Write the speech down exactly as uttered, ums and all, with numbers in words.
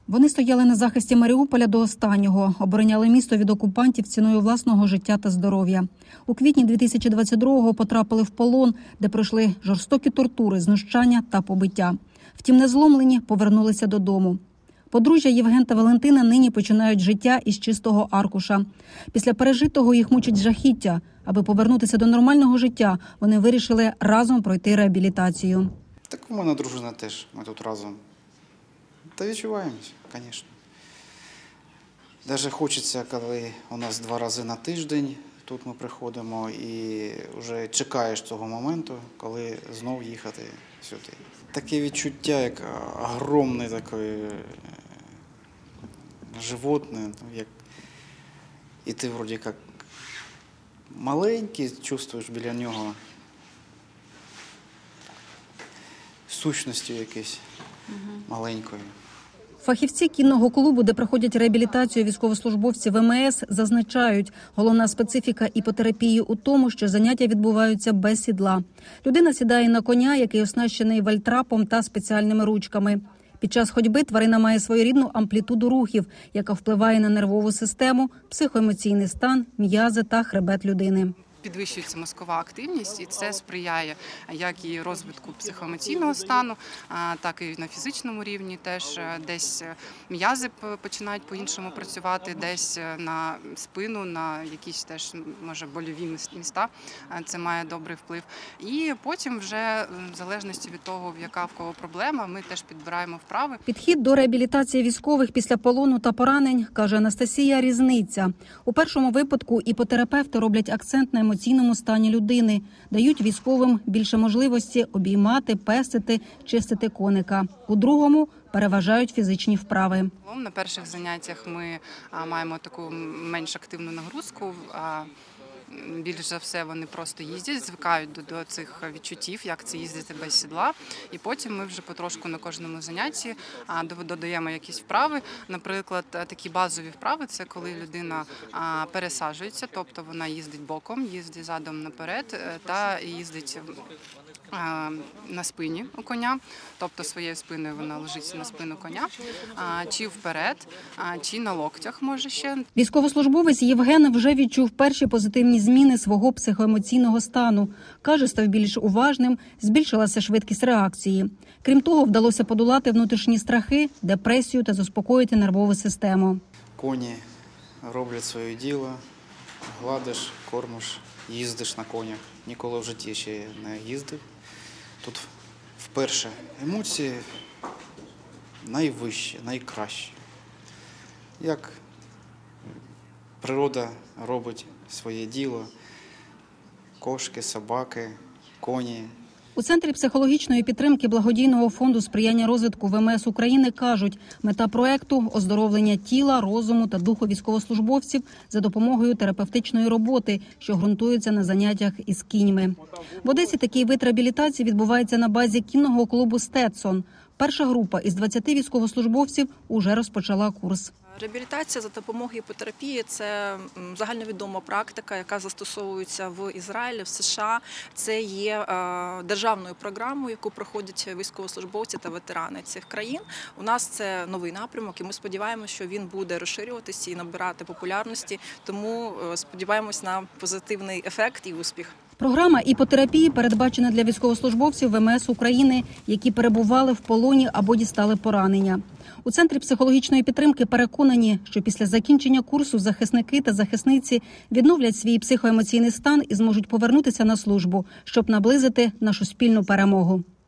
Вони стояли на захисті Маріуполя до останнього, обороняли місто від окупантів ціною власного життя та здоров'я. У квітні дві тисячі двадцять другого потрапили в полон, де пройшли жорстокі тортури, знущання та побиття. Втім, не зломлені, повернулися додому. Подружжя Євген та Валентина нині починають життя із чистого аркуша. Після пережитого їх мучить жахіття. Аби повернутися до нормального життя, вони вирішили разом пройти реабілітацію. Так у мене дружина теж, ми тут разом. Та відчуваємось, звісно. Навіть хочеться, коли у нас два рази на тиждень тут ми приходимо і вже чекаєш цього моменту, коли знов їхати сюди. Таке відчуття, як огромне таке животне, як і ти вроді як маленький, чувствуєш біля нього сущністю якоюсь маленькою. Фахівці кінного клубу, де проходять реабілітацію військовослужбовці ВМС, зазначають, головна специфіка іпотерапії у тому, що заняття відбуваються без сідла. Людина сідає на коня, який оснащений вальтрапом та спеціальними ручками. Під час ходьби тварина має своєрідну амплітуду рухів, яка впливає на нервову систему, психоемоційний стан, м'язи та хребет людини. Підвищується мозкова активність, і це сприяє як і розвитку психоемоційного стану, так і на фізичному рівні. Теж десь м'язи починають по-іншому працювати, десь на спину, на якісь теж, може, больові міста. Це має добрий вплив. І потім вже, в залежності від того, яка в кого проблема, ми теж підбираємо вправи. Підхід до реабілітації військових після полону та поранень, каже Анастасія, різниця. У першому випадку іпотерапевти роблять акцент на емоційному стані людини, дають військовим більше можливості обіймати, пестити, чистити коника. У другому переважають фізичні вправи. На перших заняттях ми маємо таку менш активну нагрузку. Більш за все вони просто їздять, звикають до, до цих відчуттів, як це їздити без сідла. І потім ми вже потрошку на кожному занятті додаємо якісь вправи. Наприклад, такі базові вправи – це коли людина пересаджується, тобто вона їздить боком, їздить задом наперед та їздить на спині у коня, тобто своєю спиною вона лежить на спину коня, чи вперед, чи на локтях може ще. Військовослужбовець Євген вже відчув перші позитивні зміни свого психоемоційного стану. Каже, став більш уважним, збільшилася швидкість реакції. Крім того, вдалося подолати внутрішні страхи, депресію та заспокоїти нервову систему. Коні роблять своє діло, гладиш, кормиш, їздиш на конях. Ніколи в житті ще не їздив. Тут вперше емоції найвищі, найкращі. Як природа робить своє діло, кошки, собаки, коні. У Центрі психологічної підтримки благодійного фонду сприяння розвитку ВМС України кажуть, мета проекту – оздоровлення тіла, розуму та духу військовослужбовців за допомогою терапевтичної роботи, що ґрунтується на заняттях із кіньми. В Одесі такий вид реабілітації відбувається на базі кінного клубу «Стетсон». Перша група із двадцяти військовослужбовців уже розпочала курс. Реабілітація за допомогою іпотерапії – це загальновідома практика, яка застосовується в Ізраїлі, в США. Це є державною програмою, яку проходять військовослужбовці та ветерани цих країн. У нас це новий напрямок, і ми сподіваємося, що він буде розширюватися і набирати популярності. Тому сподіваємось на позитивний ефект і успіх. Програма іпотерапії передбачена для військовослужбовців ВМС України, які перебували в полоні або дістали поранення. У Центрі психологічної підтримки переконані, що після закінчення курсу захисники та захисниці відновлять свій психоемоційний стан і зможуть повернутися на службу, щоб наблизити нашу спільну перемогу.